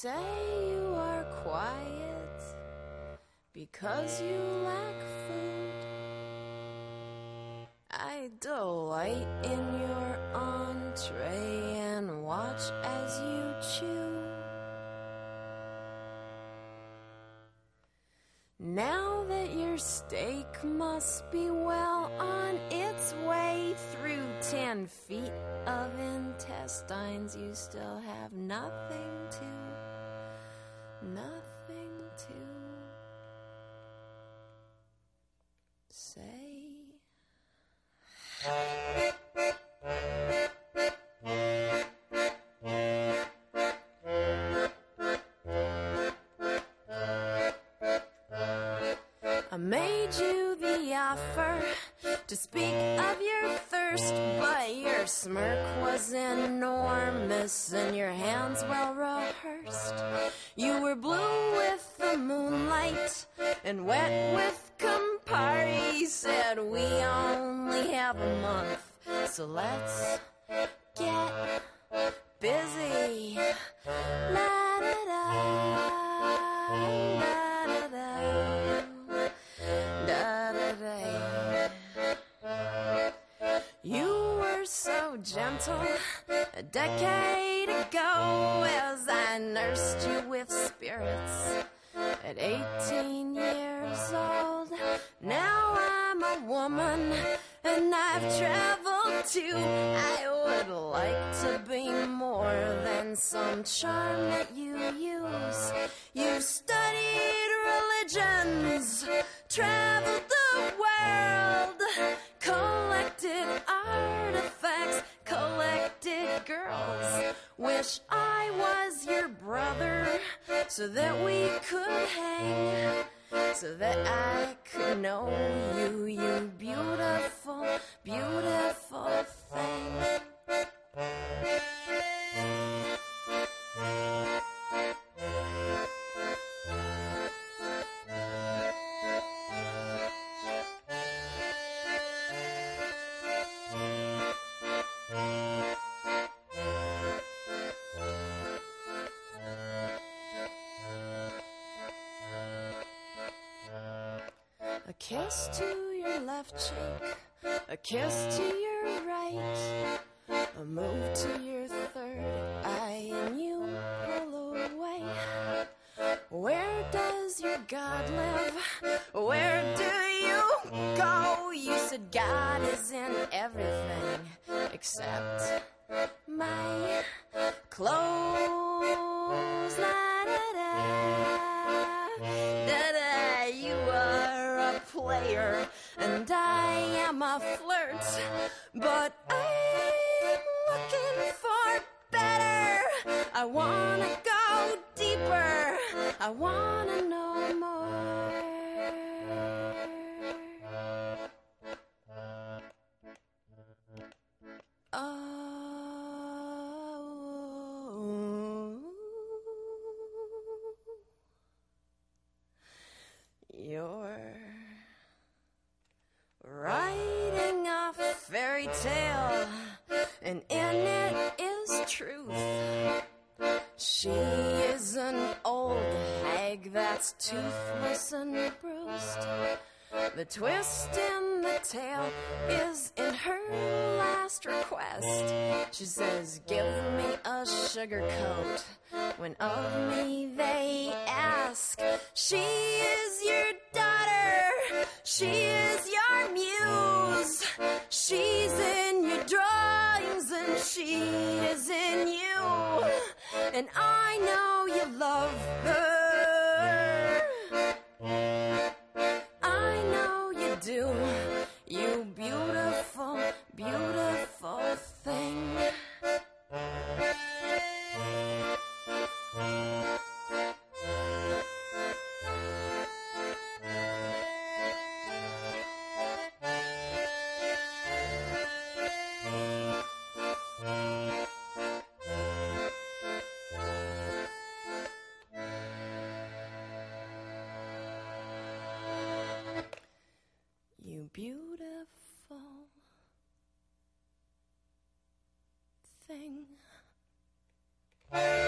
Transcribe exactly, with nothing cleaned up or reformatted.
say you are quiet because you lack food. I delight in your entree and watch as you chew. Now that your steak must be well on its way through ten feet of intestines, you still have nothing to, nothing to say. I made you the offer to speak of your thirst, but your smirk was enormous and your hands well rehearsed. You were blue with the moonlight and wet with Campari. Said we only have a month, so let's get busy. La da da, da da da, da da da. You were so gentle a decade ago as I nursed you with spirits. At eighteen years old, now I'm a woman and I've traveled too. I would like to be more than some charm that you use. You've studied religions, traveled the world, collected artifacts, collected girls. Wish I was your brother so that we could hang, so that I could know you, you beautiful, beautiful thing. A kiss to your left cheek, a kiss to your right, a move to your third eye, and you pull away. Where does your God live? Where do you go? You said God is in everything except my clothes. La da da, da da. You are a player and I am a flirt, but I'm looking for better. I wanna go deeper, I wanna know more. Oh, you're writing a fairy tale, and in it is truth. She is an old hag that's toothless and bruised. The twist in the tale is in her last request. She says, give me a sugar coat when of me they ask. She is your daughter, she is your muse. She's in your drawings and she is in you. And I know you love her, I know you do, you beautiful, beautiful thing. You beautiful thing.